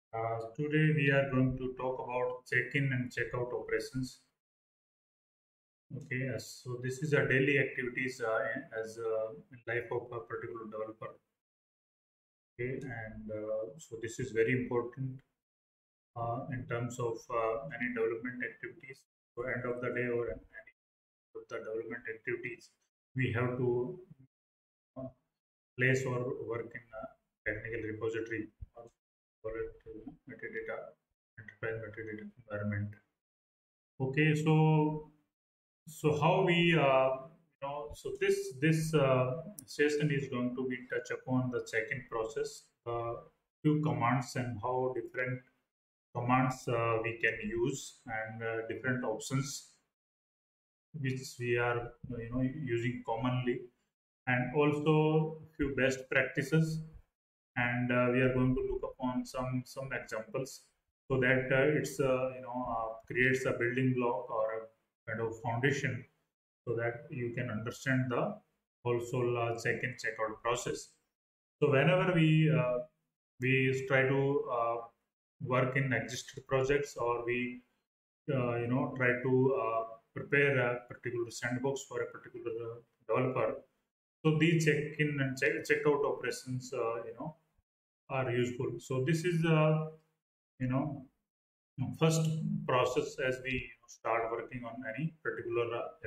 Today we are going to talk about check-in and check-out operations. Okay, so this is a daily activities as in life of a particular developer. Okay, and so this is very important in terms of any development activities. So end of the day or any of the development activities, we have to uh, place or work in a technical repository or for it metadata enterprise metadata environment. Okay, so how we so this session is going to be touch upon the check-in process, few commands and how different commands we can use and different options which we are using commonly, and also few best practices, and we are going to look upon some examples so that it's creates a building block or a kind of foundation so that you can understand the also check-in check-out process. So whenever we try to work in existing projects, or we try to prepare a particular sandbox for a particular developer, so these check-in and check-out operations are useful. So this is you know first process as we start working on any particular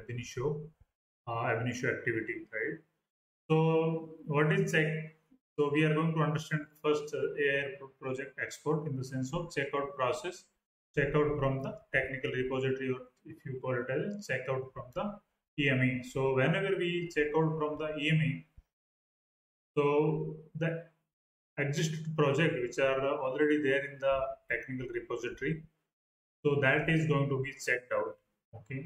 ab initio activity, right? So what is check? So we are going to understand first AI project export in the sense of checkout process, checkout from the technical repository, or if you call it as checkout from the EME. So whenever we check out from the EME, so the existing project which are already there in the technical repository, so that is going to be checked out. Okay,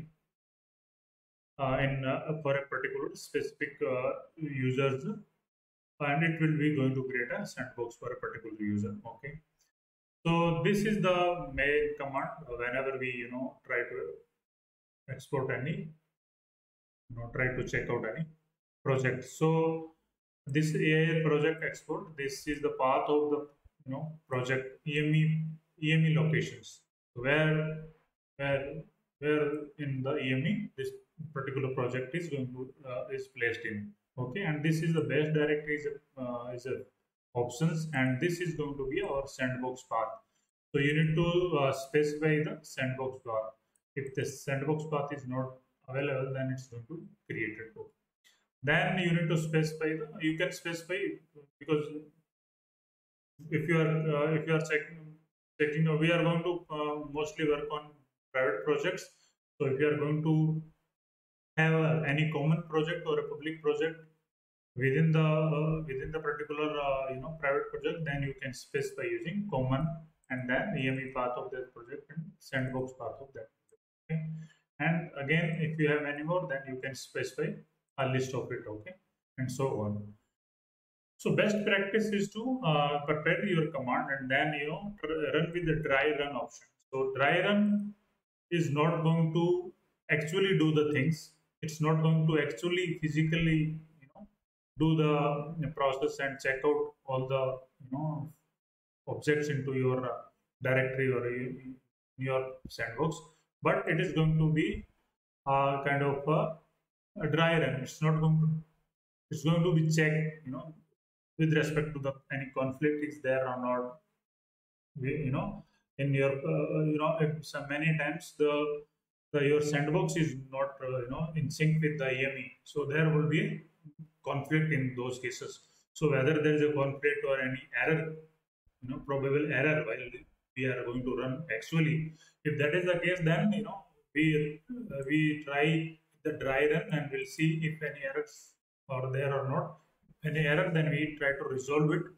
in for a particular specific users, and it will be going to create a sandbox for a particular user. Okay, so this is the main command whenever we try to export any, try to check out any project. So this AI project export, this is the path of the project EME locations where where in the EME this particular project is going to is placed in. Okay, and this is the base directory is a options, and this is going to be our sandbox path. So you need to specify the sandbox path. If the sandbox path is not available, then it's going to create it. Then you need to specify you can specify, because if you are checking we are going to mostly work on private projects. So if you are going to have any common project or a public project within the particular private project, then you can specify using common and then EME path of that project and sandbox path of that project. Okay? And again, if you have any more, then you can specify a list of it. Okay, and so on. So best practice is to prepare your command and then run with the dry run option. So dry run is not going to actually do the things. It's not going to actually physically do the process and check out all the objects into your directory or your sandbox, but it is going to be kind of a dry run. It's not going to. It's going to be checked, with respect to the any conflict is there or not. In your if so many times the your sandbox is not in sync with the EME, so there will be conflict in those cases. So whether there is a conflict or any error, probable error while we are going to run actually, if that is the case, then we try the dry run and we'll see if any errors are there or not. Any error, then we try to resolve it.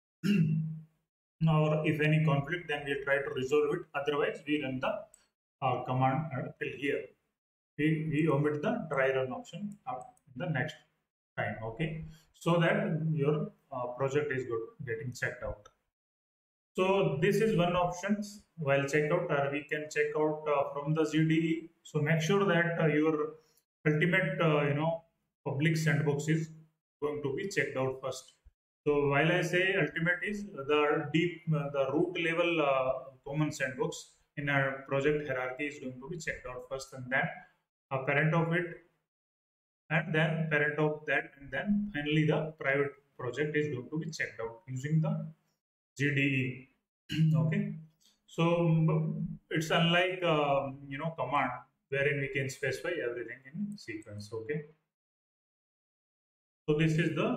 Or if any conflict, then we try to resolve it. Otherwise, we run the command till here. We omit the dry run option in the next time. Okay, so that your project is good getting checked out. So this is one options while checkout, or we can check out from the GDE. So make sure that your ultimate public sandbox is going to be checked out first. So while I say ultimate is the deep, the root level common sandbox in our project hierarchy is going to be checked out first, and then a parent of it, and then parent of that, and then finally the private project is going to be checked out using the GDE. Okay, so it's unlike command wherein we can specify everything in sequence. Okay, so this is the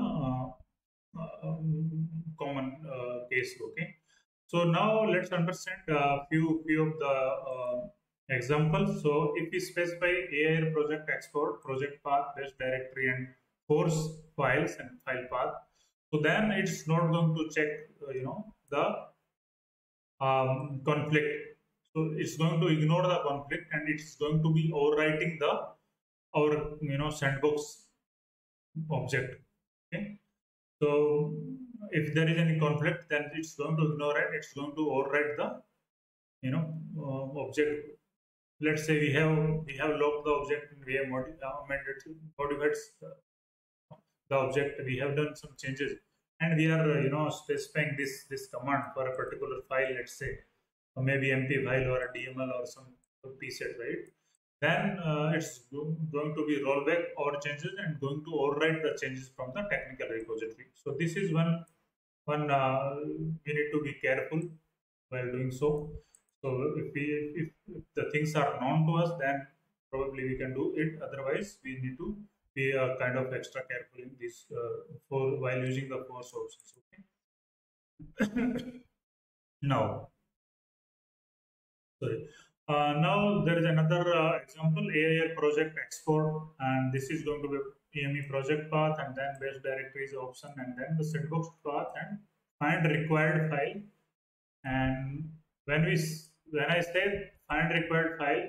common case. Okay, so now let's understand a few of the examples. So if we specify AIR project export, project path, base directory, and force files and file path, so then it's not going to check the conflict. So it's going to ignore the conflict, and it's going to be overwriting the our sandbox object. Okay, so if there is any conflict, then it's going to ignore it. It's going to overwrite the object. Let's say we have locked the object and we have modified the object. We have done some changes, and we are specifying this command for a particular file. Let's say maybe MP file or a DML or some pset, right? Then it's going to be rollback or changes and going to overwrite the changes from the technical repository. So this is one we need to be careful while doing so. So if the things are known to us, then probably we can do it. Otherwise, we need to be kind of extra careful in this for while using the force options. Okay. Now, sorry. Now there is another example, AIR project export, and this is going to be EME project path, and then base directories option, and then the sandbox path, and find required file. And when I say find required file,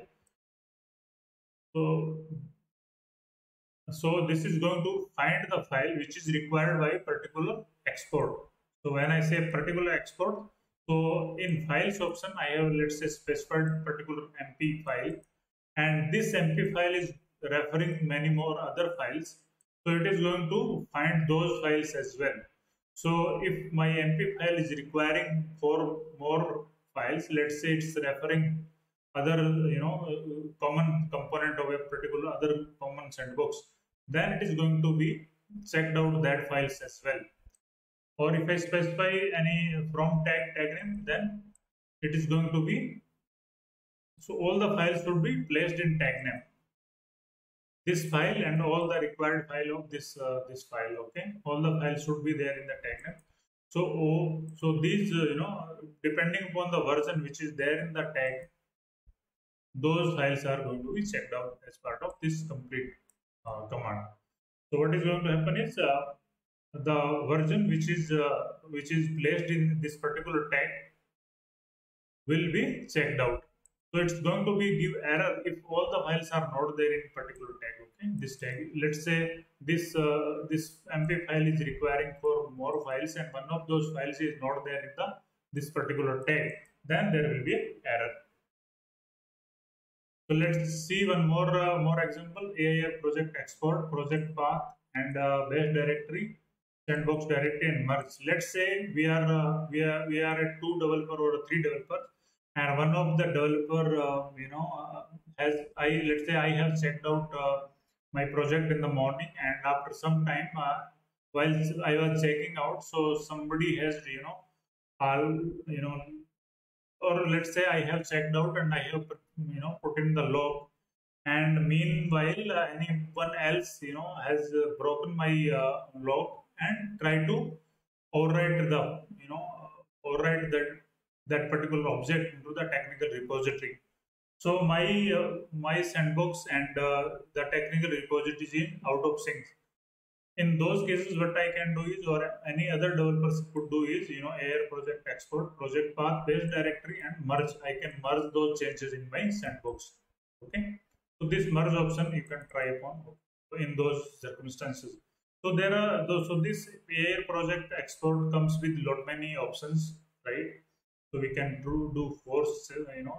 so this is going to find the file which is required by particular export. So when I say particular export, so in files option, I have, let's say, specified particular MP file, and this MP file is referring many more other files. So it is going to find those files as well. So if my MP file is requiring 4 more files, let's say it's referring other common component of a particular other common sandbox, then it is going to be checked out that files as well. Or if I specify any from tag name, then it is going to be, so all the files should be placed in tag name. This file and all the required file of this file. Okay, all the files should be there in the tag name. So these depending upon the version which is there in the tag, those files are going to be checked out as part of this complete command. So what is going to happen is the version which is placed in this particular tag will be checked out. So it's going to be give error if all the files are not there in particular tag. Okay, this tag. Let's say this MP file is requiring for more files, and one of those files is not there in this particular tag. Then there will be an error. So let's see one more example: AIR project export, project path, and base directory, sandbox directory, and merge. Let's say we are a 2 developer or a 3 developer, and one of the developer let's say I have checked out my project in the morning, and after some time while I was checking out, so somebody has or let's say I have checked out and I have put in the log, and meanwhile anyone else has broken my log and try to overwrite overwrite that particular object into the technical repository. So my sandbox and the technical repository is out of sync. In those cases, what I can do is, or any other developers could do is, AIR project export, project path, base directory, and merge. I can merge those changes in my sandbox. Okay. So this merge option you can try upon in those circumstances. So there are those. So this AIR project export comes with lot many options, right? So we can do force,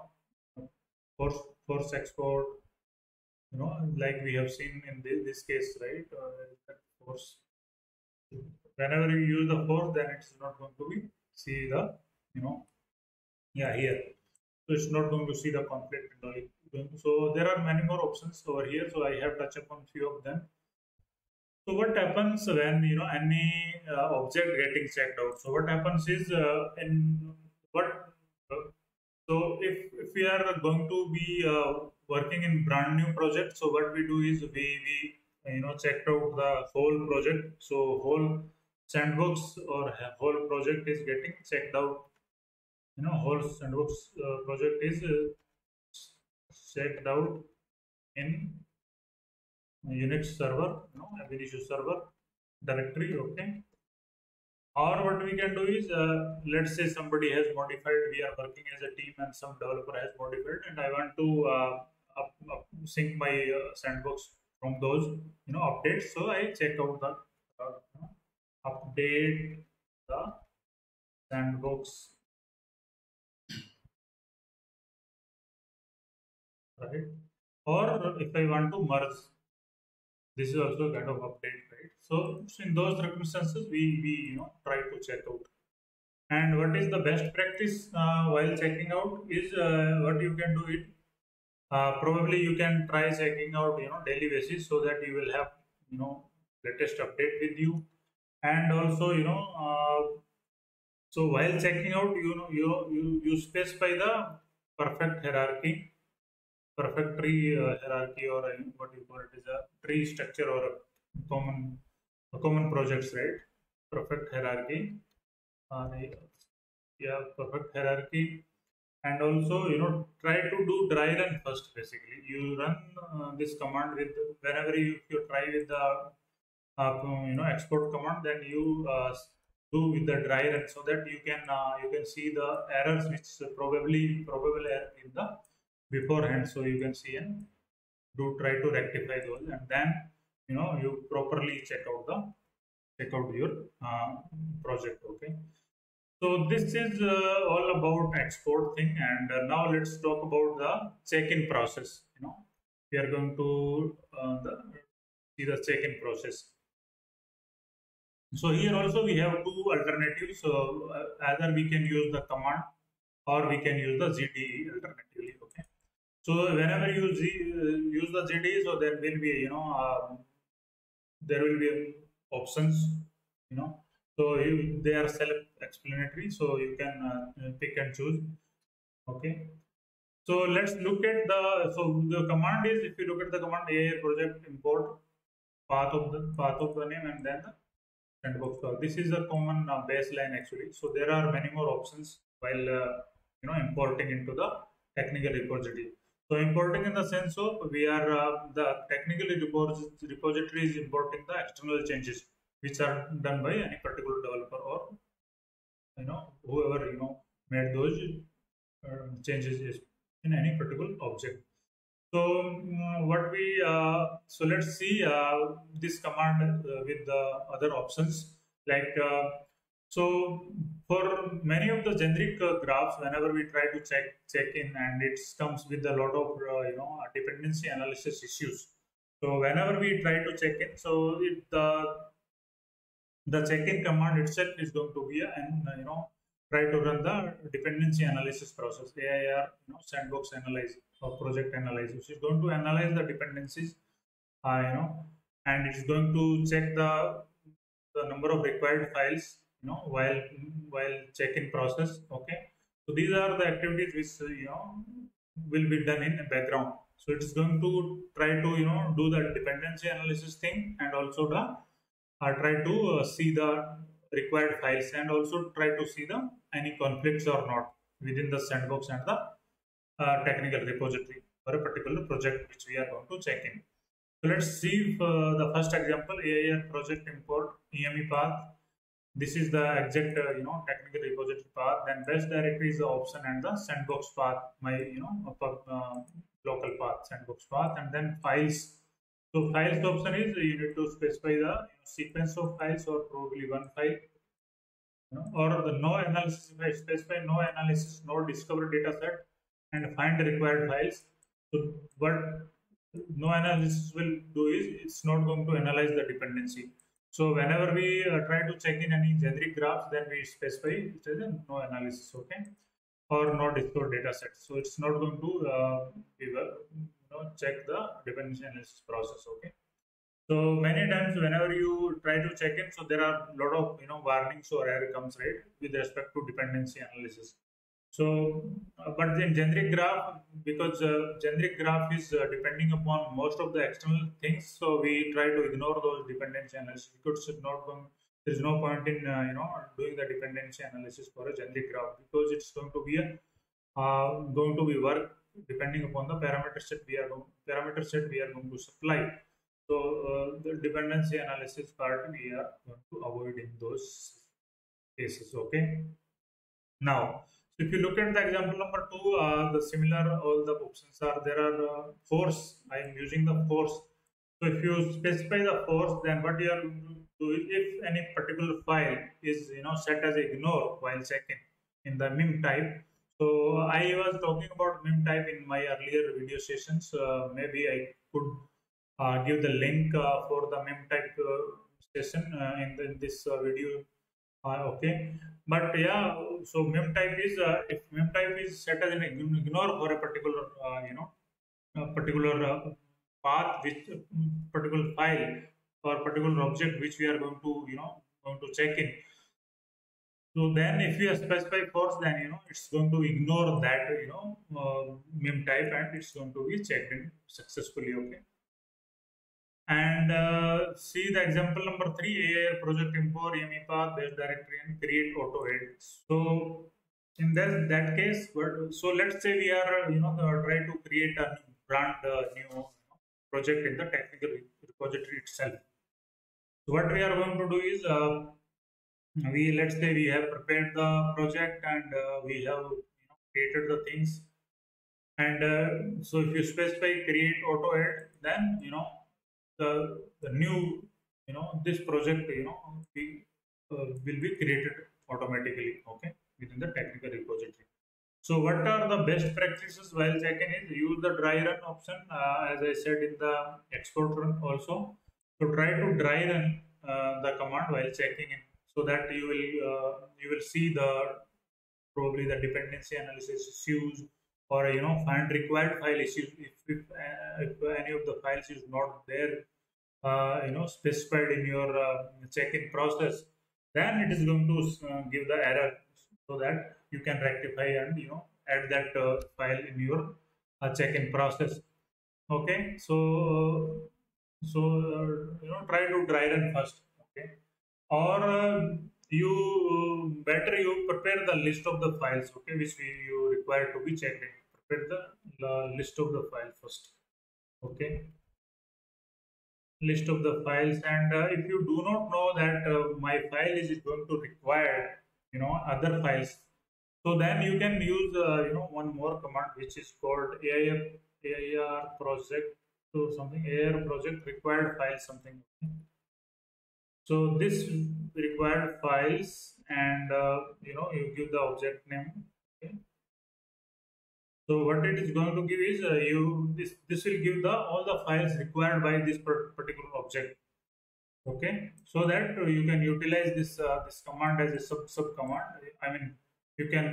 force export, like we have seen in this case, right? Force Whenever you use the force, then it's not going to be see the, you know, yeah, here. So it's not going to see the conflict and all. So there are many more options over here. So I have touched upon few of them. So what happens when, you know, any object getting checked out? So what happens is in what so if we are going to be working in brand new project, so what we do is we you know checked out the whole project. So whole sandbox or whole project is getting checked out. You know, whole sandbox project is checked out in Unix server, you know, Ab initio server directory. Okay. Or what we can do is, let's say somebody has modified, we are working as a team and some developer has modified, and I want to sync my sandbox from those, you know, updates. So I check out the you know, update the sandbox, right? Or if I want to merge, this is also a kind of update, right? So in those circumstances, we you know try to check out. And what is the best practice while checking out is what you can do it. Probably you can try checking out, you know, daily basis, so that you will have, you know, latest update with you. And also, you know, so while checking out, you know, you specify the perfect hierarchy, perfect tree hierarchy, or what you call it is a tree structure or common a common projects, right? Perfect hierarchy. Uh, yeah, perfect hierarchy. And also, you know, try to do dry run first. Basically, you run this command with whenever you try with the you know export command, then you do with the dry run, so that you can see the errors which probably probable error in the beforehand. So you can see and do try to rectify those, and then you know you properly check out your project. Okay. So this is all about export thing, and now let's talk about the check-in process. You know, we are going to see the check-in process. So here also we have two alternatives. So either we can use the command or we can use the ZDE alternatively. Okay. So whenever you use the ZDE, so there will be, you know, there will be options, you know, so they are self-explanatory, so you can pick and choose. Okay, so let's look at so the command is, if you look at the command AIR project import path of the name and then the sandbox path. This is a common baseline actually. So there are many more options while you know importing into the technical repository. So importing in the sense of we are the technical repository is importing the external changes which are done by any particular developer, or you know whoever you know made those changes in any particular object. So what we so let's see this command with the other options, like so for many of the generic graphs, whenever we try to check in, and it comes with a lot of you know dependency analysis issues. So whenever we try to check in, so the check-in command itself is going to be and you know try to run the dependency analysis process, AIR, you know, sandbox analyze or project analyze, which is going to analyze the dependencies, you know, and it's going to check the number of required files, you know, while check-in process. Okay, so these are the activities which you know will be done in the background. So it's going to try to you know do the dependency analysis thing, and also the try to see the required files, and also try to see the any conflicts or not within the sandbox and the technical repository for a particular project which we are going to check in. So let's see the first example, AIR project import EME path. This is the exact you know technical repository path. Then best directory is the option, and the sandbox path, my you know local path, sandbox path, and then files. So files option is you need to specify the you know, sequence of files, or probably one file, you know, or the no analysis. If I specify no analysis, no discover data set, and find the required files. So what no analysis will do is it's not going to analyze the dependency. So whenever we try to check in any generic graphs, then we specify it as a no analysis, okay, or no discord data set. So it's not going to check the dependency analysis process, okay. So many times whenever you try to check in, so there are a lot of warnings or error comes, right, with respect to dependency analysis. So, but in generic graph, because generic graph is depending upon most of the external things, so we try to ignore those dependency analysis because it's not going. There is no point in doing the dependency analysis for a generic graph because it's going to be work depending upon the parameter set we are going to supply. So the dependency analysis part we are going to avoid in those cases. Okay. Now, so if you look at the example number two, the similar all the options are there are force. I am using the force. So if you specify the force, then what you are going to do is if any particular file is set as ignore while checking in the mim type. So I was talking about mim type in my earlier video sessions. Maybe I could give the link for the mem type session in this video. Okay, but yeah, so mem type is if mem type is set as an ignore for a particular a particular path, which particular file or particular object which we are going to going to check in. So then if you specify force, then it's going to ignore that mem type and it's going to be checked in successfully. Okay. And see the example number three, AIR project import EME path base directory and create auto edit. So in that case, so let's say we are try to create a new project in the technical repository itself. So what we are going to do is we let's say we have prepared the project and we have created the things, and so if you specify create auto edit, then the new this project will be created automatically, okay, within the technical repository. So what are the best practices while checking is use the dry run option, as I said in the export run also. So try to dry run the command while checking in, so that you will see the probably the dependency analysis issues or find required file issues. If any of the files is not there specified in your check-in process, then it is going to give the error, so that you can rectify and add that file in your check-in process. Okay, so try to dry run first. Okay, or you better you prepare the list of the files, okay, which you require to be checked in. Prepare the list of the file first. Okay, list of the files, and if you do not know that my file is going to require other files, so then you can use one more command which is called AIR project, so something AIR project required file something. So this required files, and you give the object name. Okay. So what it is going to give is this will give the all the files required by this particular object. Okay, so that you can utilize this command as a sub command. I mean, you can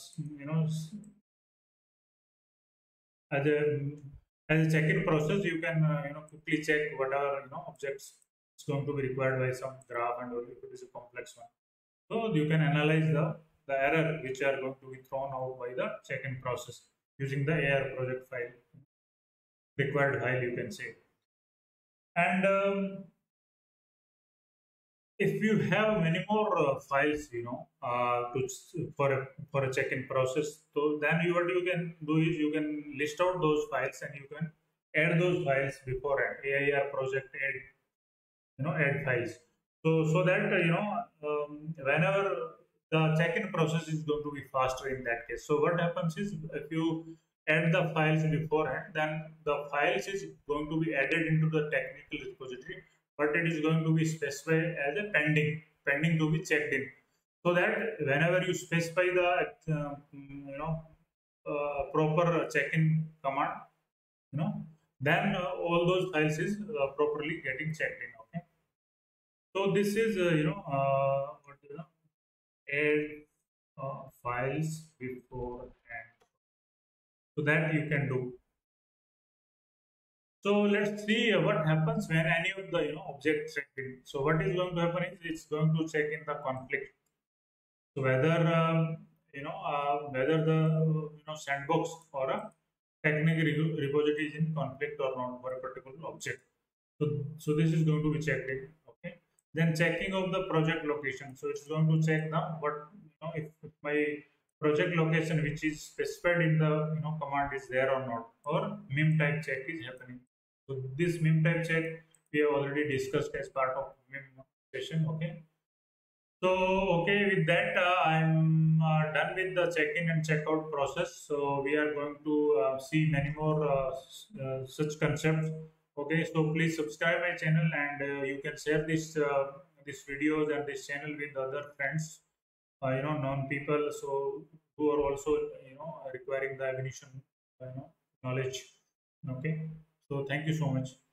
as a check-in process, you can quickly check whatever objects is going to be required by some graph, and if it is a complex one. So you can analyze the error which are going to be thrown out by the check-in process using the AIR project file, required file, you can say. And if you have many more files, for a check-in process, so then what you can do is you can list out those files and you can add those files beforehand. AIR project add files. So that whenever the check-in process is going to be faster in that case. So what happens is if you add the files beforehand, then the files is going to be added into the technical repository, but it is going to be specified as a pending to be checked in, so that whenever you specify the proper check-in command, then all those files is properly getting checked in. Okay, So this is what add files before and so that you can do. So let's see what happens when any of the objects check in. So what is going to happen is it's going to check in the conflict. So whether whether the sandbox or a technical repository is in conflict or not for a particular object. So this is going to be checked in. Okay. Then checking of the project location. So it's going to check the what if my project location which is specified in the command is there or not, or mim type check is happening. So this mim type check we have already discussed as part of mim session. Okay. So, okay, with that, I'm done with the check-in and check-out process. So, we are going to see many more such concepts. Okay, so please subscribe my channel, and you can share this videos and this channel with other friends, known people, so who are also requiring the ammunition, knowledge. Okay, so thank you so much.